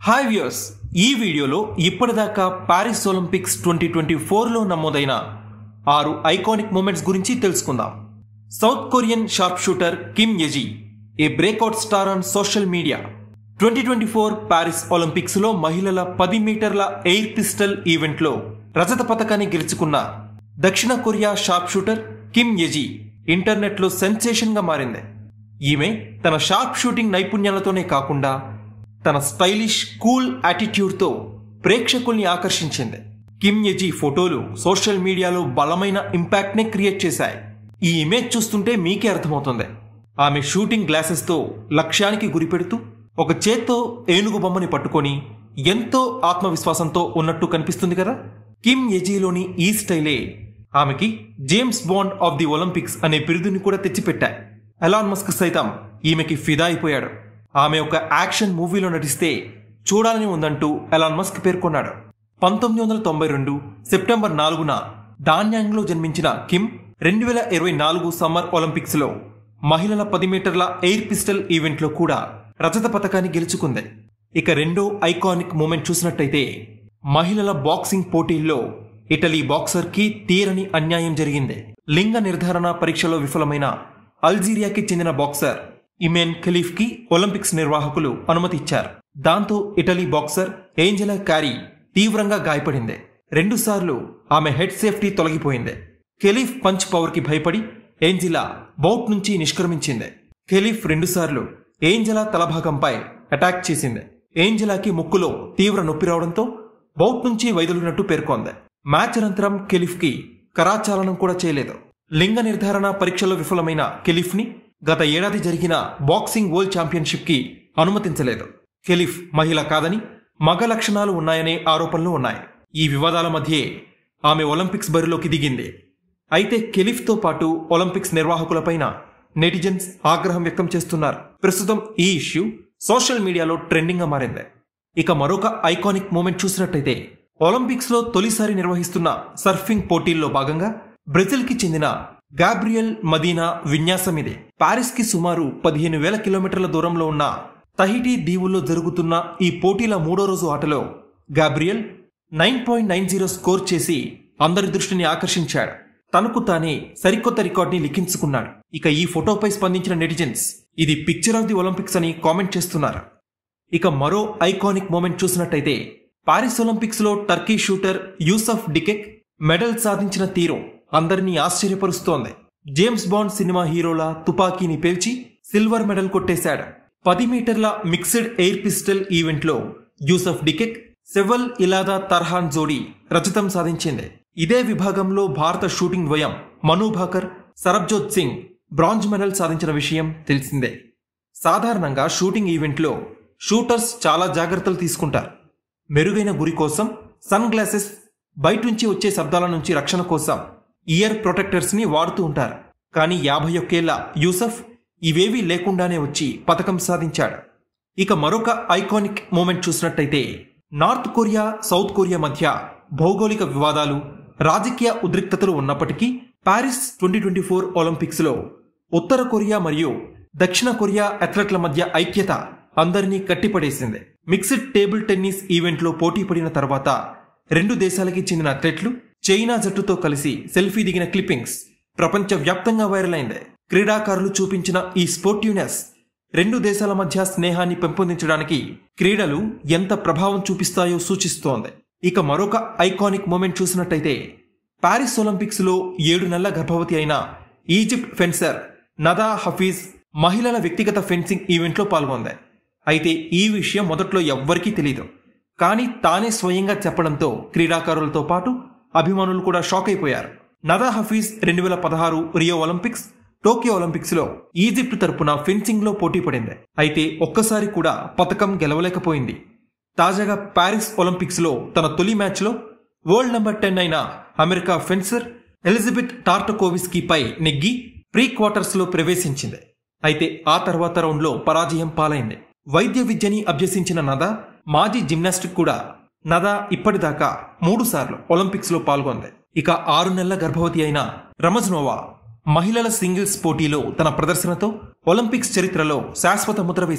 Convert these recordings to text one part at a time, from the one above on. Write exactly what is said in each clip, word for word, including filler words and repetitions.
Hi viewers, ఈ వీడియోలో ఇప్పటిదాకా పారిస్ ఒలింపిక్స్ ట్వంటీ ట్వంటీ ఫోర్లో నమోదైన ఆరు ఐకానిక్ మూమెంట్స్ గురించి తెలుసుకుందాం. South Korean sharp shooter Kim Yeji, a breakout star on social media. Twenty twenty four Paris Olympics లో మహిళల పది మీటర్ల ఎయిర్ పిస్టల్ ఈవెంట్లో రజత పతకాన్ని గెలుచుకున్న దక్షిణ Korea sharp shooter Kim Yeji ఇంటర్నెట్లో సెన్సేషన్ గా మారింది. ఈమె తన షార్ప్ షూటింగ్ నైపుణ్యాలతోనే కాకుండా తన స్టైలిష్ కూల్ యాటిట్యూడ్తో ప్రేక్షకుల్ని ఆకర్షించింది. కిమ్ యజీ ఫోటోలు సోషల్ మీడియాలో బలమైన ఇంపాక్ట్ ని క్రియేట్ చేశాయి. ఈ ఇమేజ్ చూస్తుంటే మీకే అర్థమవుతుంది. ఆమె షూటింగ్ గ్లాసెస్తో లక్ష్యానికి గురిపెడుతూ ఒక చేత్తో ఏనుగు బొమ్మని పట్టుకొని ఎంతో ఆత్మవిశ్వాసంతో ఉన్నట్టు కనిపిస్తుంది కదా. కిమ్ యజీలోని ఈ స్టైలే ఆమెకి James Bond of the Olympics అనే బిరుదుని కూడా తెచ్చిపెట్టాయి. ఎలాన్ మస్క్ సైతం ఈమెకి ఫిదా అయిపోయాడు. ఆమె ఒక యాక్షన్ మూవీలో నటిస్తే చూడాలని ఉందంటూ ఎలాన్ మస్క్ పేర్కొన్నాడు. పంతొమ్మిది వందల తొంభై రెండు సెప్టెంబర్ నాలుగున డాన్యాంగ్లో జన్మించిన కిమ్ రెండు వేల ఇరవై నాలుగు సమ్మర్ ఒలింపిక్స్ లో మహిళల పది మీటర్ల ఎయిర్ పిస్టల్ ఈవెంట్లో కూడా రజత పతకాన్ని గెలుచుకుంది. ఇక రెండో ఐకానిక్ మూమెంట్ చూసినట్టయితే మహిళల బాక్సింగ్ పోటీల్లో ఇటలీ బాక్సర్ కి తీరని అన్యాయం జరిగింది. లింగ నిర్ధారణ పరీక్షలో విఫలమైన అల్జీరియాకి చెందిన బాక్సర్ ఇమెన్ ఖలీఫ్ కి ఒలింపిక్స్ నిర్వాహకులు అనుమతి ఇచ్చారు. దాంతో ఇటలీ బాక్సర్ ఏంజెలా క్యారీ తీవ్రంగా గాయపడింది. రెండు సార్లు ఆమె హెడ్ సేఫ్టీ తొలగిపోయింది. ఖలీఫ్ పంచ్ పవర్ కి భయపడి ఏంజెలా బౌట్ నుంచి నిష్క్రమించింది. ఖలీఫ్ రెండు సార్లు ఏంజెలా తలభాగంపై అటాక్ చేసింది. ఏంజెలాకి ముక్కులో తీవ్ర నొప్పి రావడంతో బౌట్ నుంచి వైదొలిగినట్టు పేర్కొంది. మ్యాచ్ అనంతరం ఖలీఫ్ కి కరాచాలనం కూడా చేయలేదు. లింగ నిర్ధారణ పరీక్షలో విఫలమైన ఖలీఫ్ ని గత ఏడాది జరిగిన బాక్సింగ్ వరల్డ్ ఛాంపియన్షిప్ కి అనుమతించలేదు. ఖలీఫ్ మహిళ కాదని మగ లక్షణాలు ఉన్నాయనే ఆరోపణలు ఉన్నాయి. ఈ వివాదాల మధ్యే ఆమె ఒలింపిక్స్ బరిలోకి దిగింది. అయితే ఖలీఫ్ తో పాటు ఒలింపిక్స్ నిర్వాహకులపైన నెటిజన్స్ ఆగ్రహం వ్యక్తం చేస్తున్నారు. ప్రస్తుతం ఈ ఇష్యూ సోషల్ మీడియాలో ట్రెండింగ్ గా మారింది. ఇక మరొక ఐకానిక్ మూమెంట్ చూసినట్టయితే ఒలింపిక్స్ లో తొలిసారి నిర్వహిస్తున్న సర్ఫింగ్ పోటీల్లో భాగంగా బ్రెజిల్ కి చెందిన గాబ్రియల్ మదీనా విన్యాసం ఇది. పారిస్ కి సుమారు పదిహేను వేల కిలోమీటర్ల దూరంలో ఉన్న తహిటీ దీవుల్లో జరుగుతున్న ఈ పోటీల మూడో రోజు ఆటలో Gabriel nine point nine zero score చేసి అందరి దృష్టిని ఆకర్షించాడు. తనకు తానే సరికొత్త రికార్డుని లిఖించుకున్నాడు. ఇక ఈ ఫోటోపై స్పందించిన నెటిజన్స్ ఇది పిక్చర్ ఆఫ్ ది ఒలింపిక్స్ అని కామెంట్ చేస్తున్నారు. ఇక మరో ఐకానిక్ మూమెంట్ చూసినట్టయితే పారిస్ ఒలింపిక్స్ లో Turkey shooter Yusuf Dikec medal సాధించిన తీరు అందరినీ ఆశ్చర్యపరుస్తోంది. జేమ్స్ బాండ్ సినిమా హీరోలా తుపాకీని పేల్చి సిల్వర్ మెడల్ కొట్టేశాడు. పది మీటర్ల మిక్స్డ్ ఎయిర్ పిస్టల్ ఈవెంట్ లో యూసఫ్ డికెక్ సెవల్ ఇలాదా తర్హాన్ జోడీ రజతం సాధించింది. ఇదే విభాగంలో భారత షూటింగ్ ద్వయం మను భాకర్, సరబ్జోత్ సింగ్ బ్రాంజ్ మెడల్ సాధించిన విషయం తెలిసిందే. సాధారణంగా షూటింగ్ ఈవెంట్లో షూటర్స్ చాలా జాగ్రత్తలు తీసుకుంటారు. మెరుగైన గురి కోసం సన్ గ్లాసెస్, బయట నుంచి వచ్చే శబ్దాల నుంచి రక్షణ కోసం ఇయర్ ప్రొటెక్టర్స్ ని వాడుతూ ఉంటారు. కానీ యాభై ఒక్కేళ్ల యూసఫ్ ఇవేవీ లేకుండానే వచ్చి పతకం సాధించాడు. ఇక మరొక ఐకానిక్ మూమెంట్ చూసినట్టయితే నార్త్ కొరియా సౌత్ కొరియా మధ్య భౌగోళిక వివాదాలు, రాజకీయ ఉద్రిక్తతలు ఉన్నప్పటికీ Paris twenty twenty four Olympics లో ఉత్తర కొరియా మరియు దక్షిణ కొరియా అథ్లెట్ల మధ్య ఐక్యత అందరినీ కట్టిపడేసింది. మిక్స్డ్ టేబుల్ టెన్నిస్ ఈవెంట్ లో పోటీ పడిన తర్వాత రెండు దేశాలకి చెందిన అథ్లెట్లు చైనా జట్టుతో కలిసి సెల్ఫీ దిగిన క్లిప్పింగ్స్ ప్రపంచ వ్యాప్తంగా వైరల్ అయింది. క్రీడాకారులు చూపించిన ఈ స్పోర్టివ్నెస్ రెండు దేశాల మధ్య స్నేహాన్ని పెంపొందించడానికి క్రీడలు ఎంత ప్రభావం చూపిస్తాయో సూచిస్తోంది. ఇక మరొక ఐకానిక్ మూమెంట్ చూసినట్టయితే పారిస్ ఒలింపిక్స్ లో ఏడు నెలల గర్భవతి అయిన ఈజిప్ట్ ఫెన్సర్ నదా హఫీజ్ మహిళల వ్యక్తిగత ఫెన్సింగ్ ఈవెంట్లో పాల్గొంది. అయితే ఈ విషయం మొదట్లో ఎవ్వరికీ తెలీదు. కానీ తానే స్వయంగా చెప్పడంతో క్రీడాకారులతో పాటు అభిమానులు కూడా షాక్ అయిపోయారు. నదా హఫీజ్ రెండు వేల పదహారు రియో ఒలింపిక్స్, టోక్యో ఒలింపిక్స్ లో ఈజిప్ట్ తరపున ఫెన్సింగ్ లో పోటీ పడింది. అయితే ఒక్కసారి కూడా పతకం గెలవలేకపోయింది. తాజాగా పారిస్ ఒలింపిక్స్ లో తన తొలి మ్యాచ్ లో వరల్డ్ నెంబర్ టెన్ అయిన అమెరికా ఫెన్సర్ ఎలిజబెత్ టార్టకోవిస్కీ పై నెగ్గి ప్రీ క్వార్టర్స్ లో ప్రవేశించింది. అయితే ఆ తర్వాత రౌండ్ లో పరాజయం పాలైంది. వైద్య విద్యని అభ్యసించిన నదా మాజీ జిమ్నాస్టిక్ కూడా. నదా ఇప్పటిదాకా మూడు సార్లు ఒలింపిక్స్ లో పాల్గొంది. ఇక ఆరు నెలల గర్భవతి అయిన రమజ్నోవా మహిళల సింగిల్స్ పోటీలో తన ప్రదర్శనతో ఒలింపిక్స్ చరిత్రలో శాశ్వత ముద్ర వేసింది.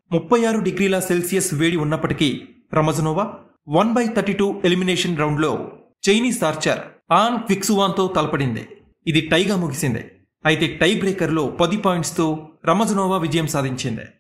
ముప్పై ఆరు డిగ్రీల సెల్సియస్ వేడి ఉన్నప్పటికీ Ramazanova one by thirty two elimination రౌండ్లో చైనీస్ ఆర్చర్ ఆన్ క్విక్సువాన్తో తలపడింది. ఇది టైగా ముగిసింది. అయితే టై బ్రేకర్లో పది పాయింట్స్తో రమజనోవా విజయం సాధించింది.